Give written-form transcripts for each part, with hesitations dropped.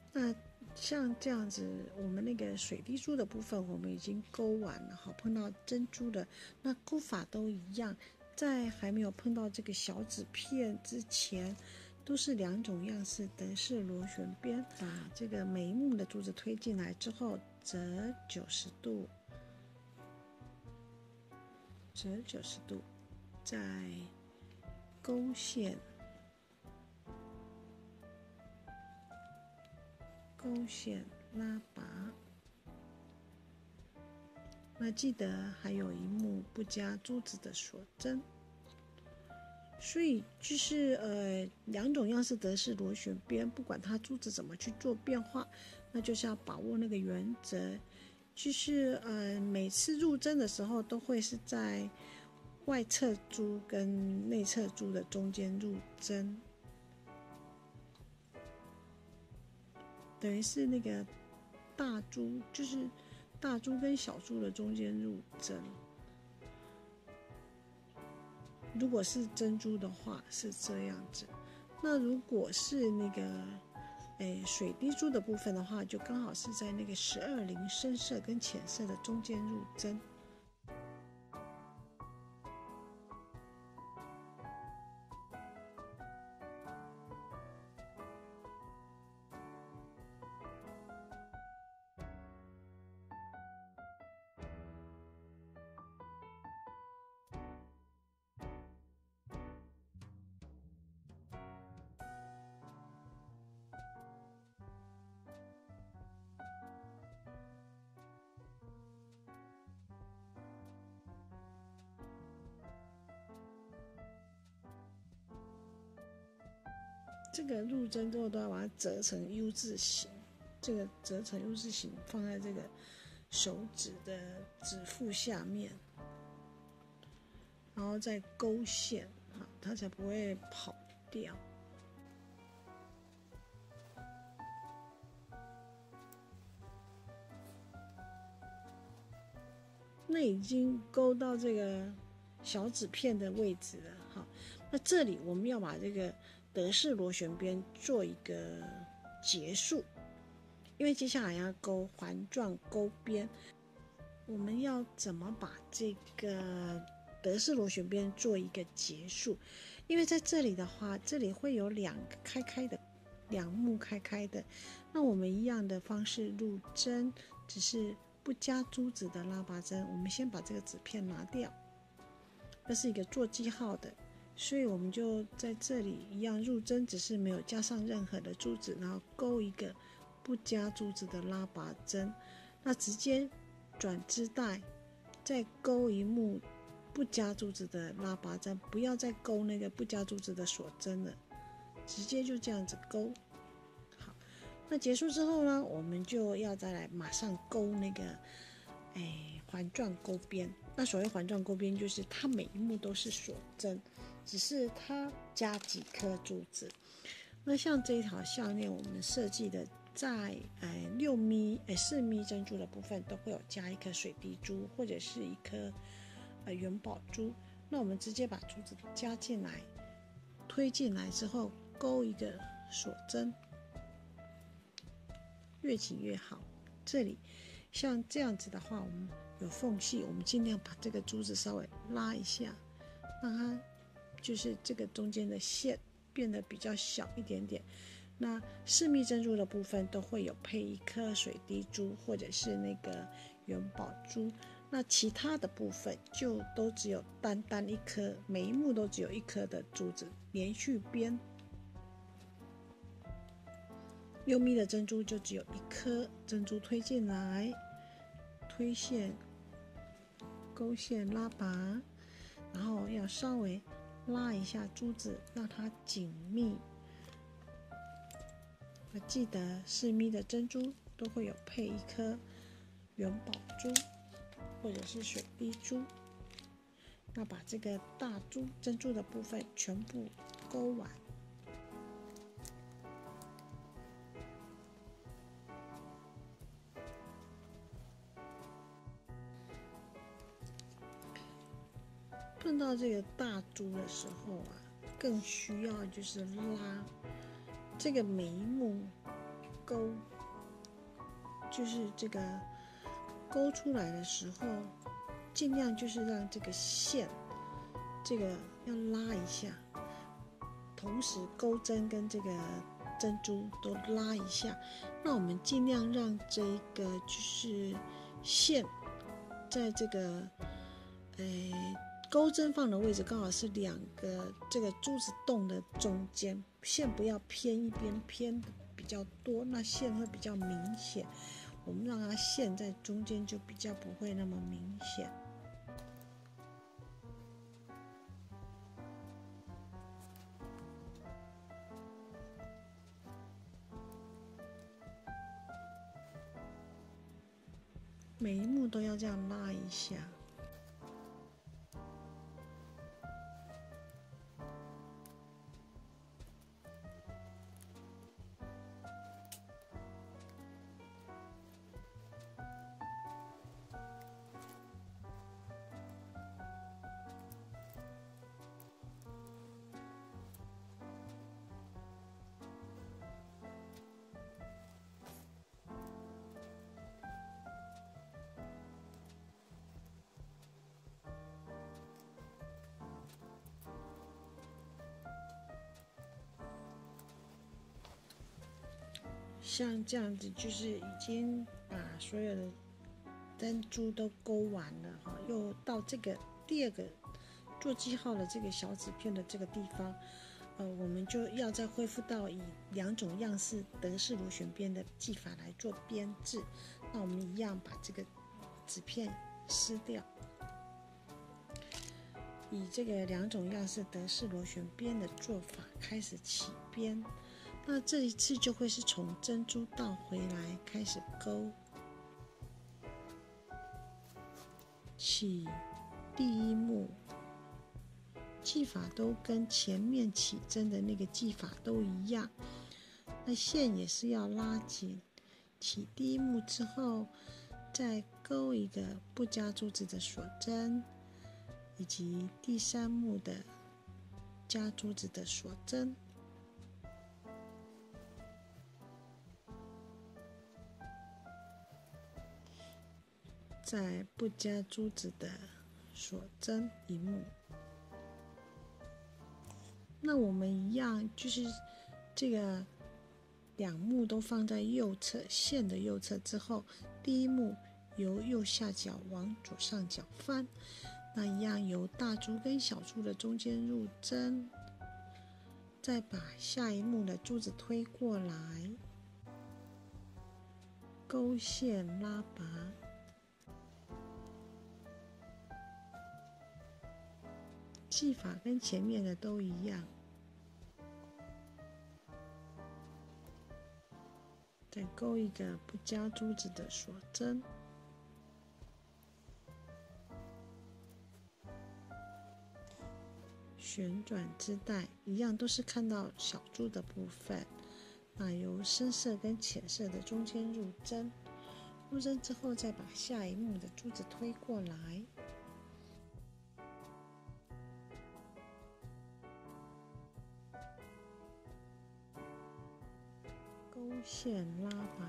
那像这样子，我们那个水滴珠的部分我们已经勾完了，好，碰到珍珠的，那勾法都一样，在还没有碰到这个小纸片之前，都是2种样式德式螺旋边，把这个每一目的珠子推进来之后，折90度，折90度，再勾线。勾线拉拔，那记得还有一目不加珠子的锁针，所以就是2种样式德式螺旋边，不管它珠子怎么去做变化，那就是要把握那个原则，就是每次入针的时候都会是在外侧珠跟内侧珠的中间入针。等于是那个大珠，就是大珠跟小珠的中间入针。如果是珍珠的话是这样子，那如果是那个水滴珠的部分的话，就刚好是在那个12-0深色跟浅色的中间入针。这个入针之后都要把它折成 U 字形，这个折成 U 字形放在这个手指的指腹下面，然后再勾线，它才不会跑掉。那已经勾到这个小纸片的位置了，好，那这里我们要把这个德式螺旋边做一个结束，因为接下来要勾环状勾边，我们要怎么把这个德式螺旋边做一个结束？因为在这里的话，这里会有2个开开的，2目开开的，那我们一样的方式入针，只是不加珠子的拉拔针。我们先把这个纸片拿掉，这是一个做记号的，所以我们就在这里一样入针，只是没有加上任何的珠子，然后勾一个不加珠子的拉拔针，那直接转织带，再勾一目不加珠子的拉拔针，不要再勾那个不加珠子的锁针了，直接就这样子勾。好，那结束之后呢，我们就要再来马上勾那个环状勾边。那所谓环状勾边，就是它每一目都是锁针，只是它加几颗珠子。那像这一条项链，我们设计的在4米珍珠的部分都会有加一颗水滴珠，或者是一颗元宝珠。那我们直接把珠子加进来，推进来之后勾一个锁针，越紧越好。这里像这样子的话，我们有缝隙，我们尽量把这个珠子稍微拉一下，让它就是这个中间的线变得比较小一点点。那4米珍珠的部分都会有配一颗水滴珠或者是那个元宝珠，那其他的部分就都只有单单一颗，每一目都只有一颗的珠子连续边。6米的珍珠就只有一颗珍珠推进来，推线、勾线、拉拔，然后要稍微拉一下珠子，让它紧密。记得4米的珍珠都会有配一颗元宝珠或者是水滴珠。那把这个大珠珍珠的部分全部勾完。碰到这个大珠的时候更需要就是拉这个每一目勾，就是这个勾出来的时候，尽量就是让这个线，这个要拉一下，同时钩针跟这个珍珠都拉一下。那我们尽量让这个就是线在这个钩针放的位置刚好是两个这个珠子洞的中间，线不要偏一边，偏比较多，那线会比较明显。我们让它线在中间就比较不会那么明显。每一目都要这样拉一下。像这样子就是已经把所有的珍珠都勾完了哈，又到这个第二个做记号的这个小纸片的这个地方，我们就要再恢复到以2种样式德式螺旋边的技法来做编制。那我们一样把这个纸片撕掉，以这个2种样式德式螺旋边的做法开始起边。那这一次就会是从珍珠倒回来开始勾，起第一目，技法都跟前面起针的那个技法都一样，那线也是要拉紧。起第一目之后，再勾一个不加珠子的锁针，以及第3目的加珠子的锁针。再不加珠子的锁针一目。那我们一样就是这个2目都放在右侧线的右侧之后，第一目由右下角往左上角翻，那一样由大珠跟小珠的中间入针，再把下一目的珠子推过来，勾线拉拔。技法跟前面的都一样，再勾一个不加珠子的锁针，旋转织带一样都是看到小珠的部分，那由深色跟浅色的中间入针，入针之后再把下一目的珠子推过来，勾线拉拔，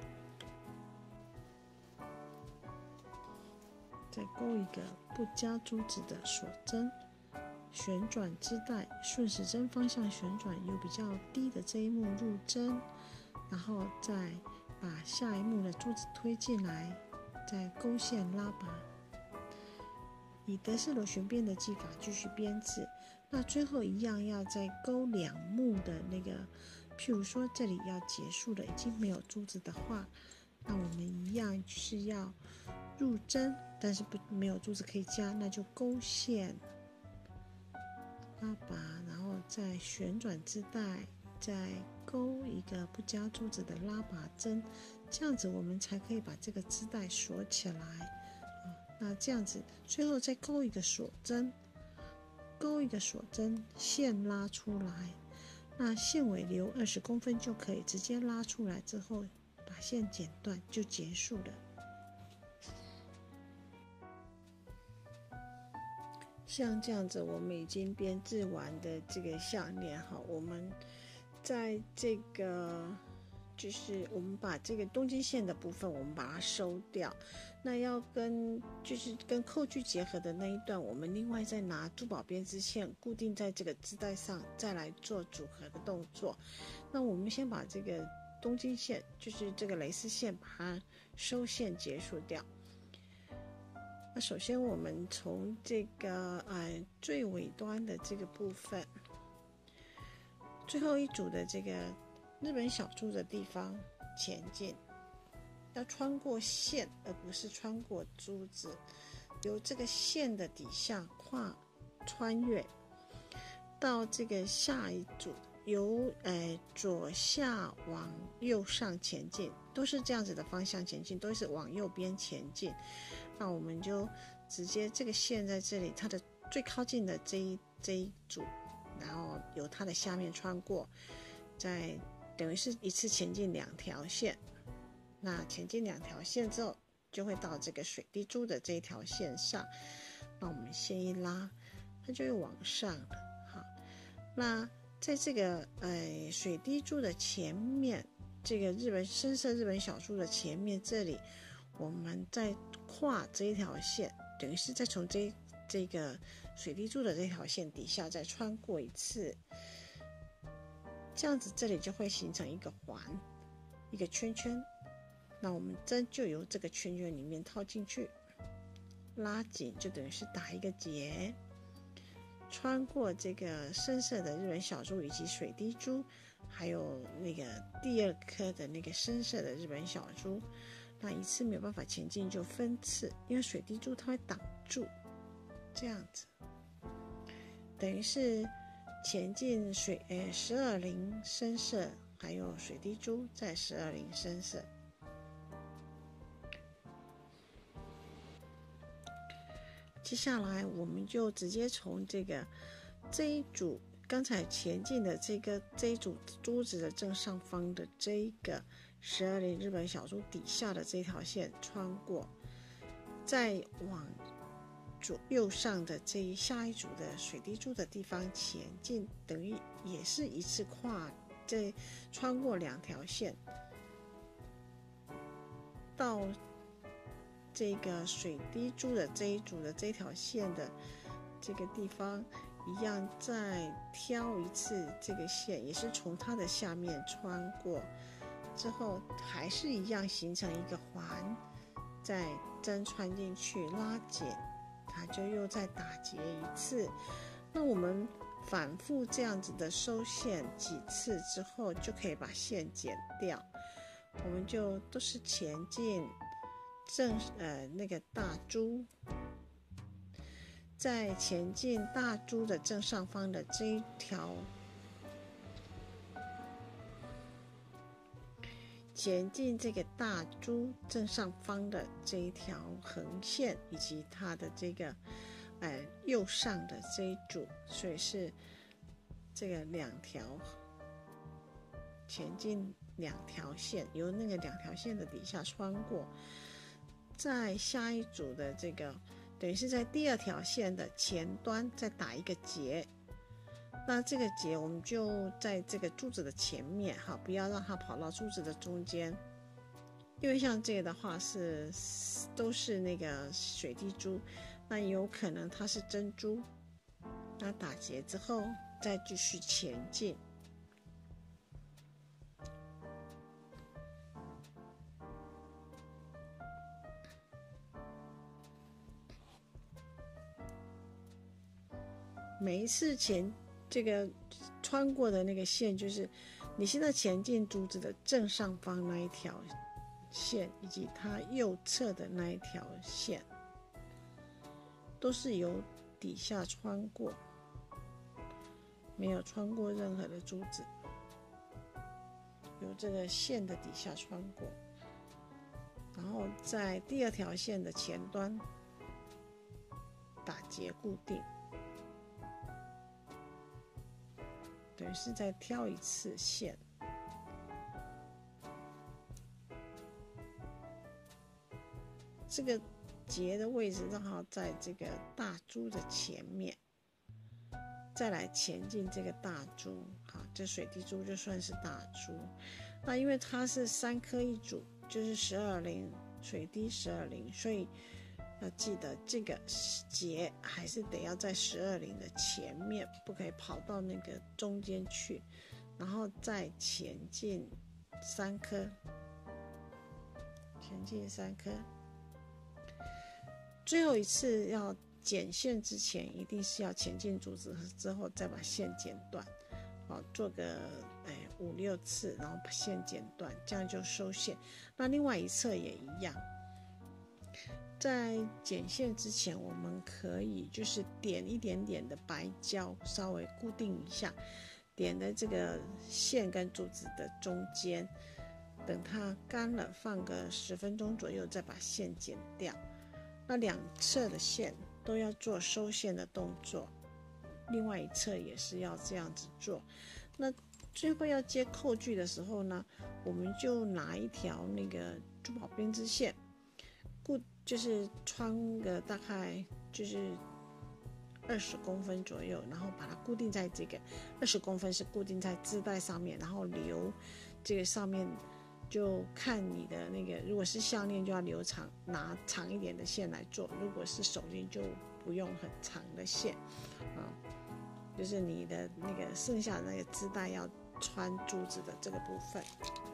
再勾一个不加珠子的锁针，旋转织带顺时针方向旋转，由比较低的这一目入针，然后再把下一目的珠子推进来，再勾线拉拔。以德式螺旋边的技法继续编制。那最后一样要再勾2目的那个，譬如说这里要结束了，已经没有珠子的话，那我们一样是要入针，但是没有珠子可以加，那就勾线拉拔，然后再旋转织带，再勾一个不加珠子的拉拔针，这样子我们才可以把这个织带锁起来。那这样子最后再勾一个锁针，勾一个锁针，线拉出来，那线尾留20公分就可以直接拉出来，之后把线剪断就结束了。像这样子我们已经编织完的这个项链，我们在这个就是我们把这个东经线的部分我们把它收掉，那要跟扣具结合的那一段，我们另外再拿珠宝编织线固定在这个织带上，再来做组合的动作。那我们先把这个东经线，就是这个蕾丝线，把它收线结束掉。那首先我们从这个最尾端的这个部分，最后一组的这个日本小珠的地方前进，要穿过线而不是穿过珠子，由这个线的底下穿越到这个下一组，由左下往右上前进，都是这样子的方向前进，都是往右边前进。那我们就直接这个线在这里，它的最靠近的这一组，然后由它的下面穿过，再等于是一次前进2条线。那前进2条线之后，就会到这个水滴珠的这一条线上。那我们线一拉，它就会往上了。好，那在这个水滴珠的前面，这个深色日本小珠的前面这里，我们再跨这一条线，等于是再从这个水滴珠的这条线底下再穿过一次，这样子这里就会形成一个环，一个圈圈。那我们针就由这个圈圈里面套进去，拉紧，就等于是打一个结，穿过这个深色的日本小珠以及水滴珠，还有那个第2颗的那个深色的日本小珠。那一次没有办法前进就分次，因为水滴珠它会挡住，这样子等于是前进12菱深色，还有水滴珠在12菱深色。接下来我们就直接从这一组刚才前进的这一组珠子的正上方的这一个12菱日本小珠底下的这条线穿过，再往右上的下一组的水滴珠的地方前进，等于也是一次穿过2条线，到这个水滴珠的这一组的这条线的这个地方，一样再挑一次这个线，也是从它的下面穿过之后，还是一样形成一个环，再针穿进去拉紧，它就又再打结一次。那我们反复这样子的收线几次之后，就可以把线剪掉。我们就都是前进那个大珠，在前进大珠的正上方的这一条，前进这个大珠正上方的这一条横线，以及它的这个右上的这一组，所以是这个2条前进2条线，由那个2条线的底下穿过，在下一组的这个等于是在第2条线的前端再打一个结。那这个结我们就在这个珠子的前面，好，不要让它跑到珠子的中间，因为像这个的话都是那个水滴珠，那有可能它是珍珠。那打结之后再继续前进。每一次这个穿过的那个线，就是你现在前进珠子的正上方那一条线，以及它右侧的那一条线，都是由底下穿过，没有穿过任何的珠子，由这个线的底下穿过，然后在第2条线的前端打结固定，等于是再挑一次线。这个结的位置让它在这个大珠的前面，再来前进这个大珠。好，这水滴珠就算是大珠。 那因为它是3颗一组，就是12铃，水滴12铃，所以要记得这个结还是得要在12铃的前面，不可以跑到那个中间去，然后再前进3颗，前进3颗。最后一次要剪线之前，一定是要前进竹子之后再把线剪断，做个5、6次，然后把线剪断，这样就收线。那另外一侧也一样，在剪线之前，我们可以就是点一点点的白胶，稍微固定一下，点的这个线跟竹子的中间，等它干了，放个10分钟左右，再把线剪掉。那两侧的线都要做收线的动作，另外一侧也是要这样子做。那最后要接扣具的时候呢，我们就拿一条那个珠宝编织线，就是穿个大概就是20公分左右，然后把它固定在这个20公分是固定在织带上面，然后留这个上面。就看你的那个，如果是项链就要留长，拿长一点的线来做；如果是手链就不用很长的线，就是你的那个剩下的那个织带要穿珠子的这个部分。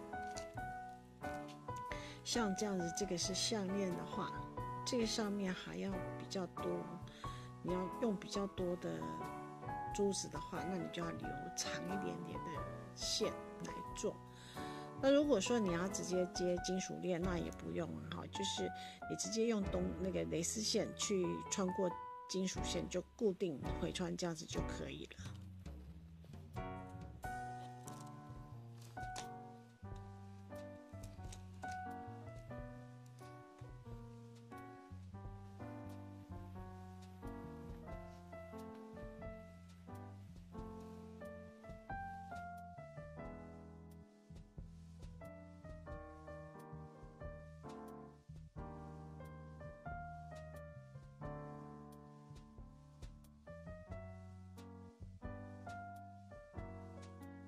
像这样子，这个是项链的话，这个上面还要比较多，你要用比较多的珠子的话，那你就要留长一点点的线来做。那如果说你要直接接金属链，那也不用哈，就是你直接用那个蕾丝线去穿过金属线，就固定回穿，这样子就可以了。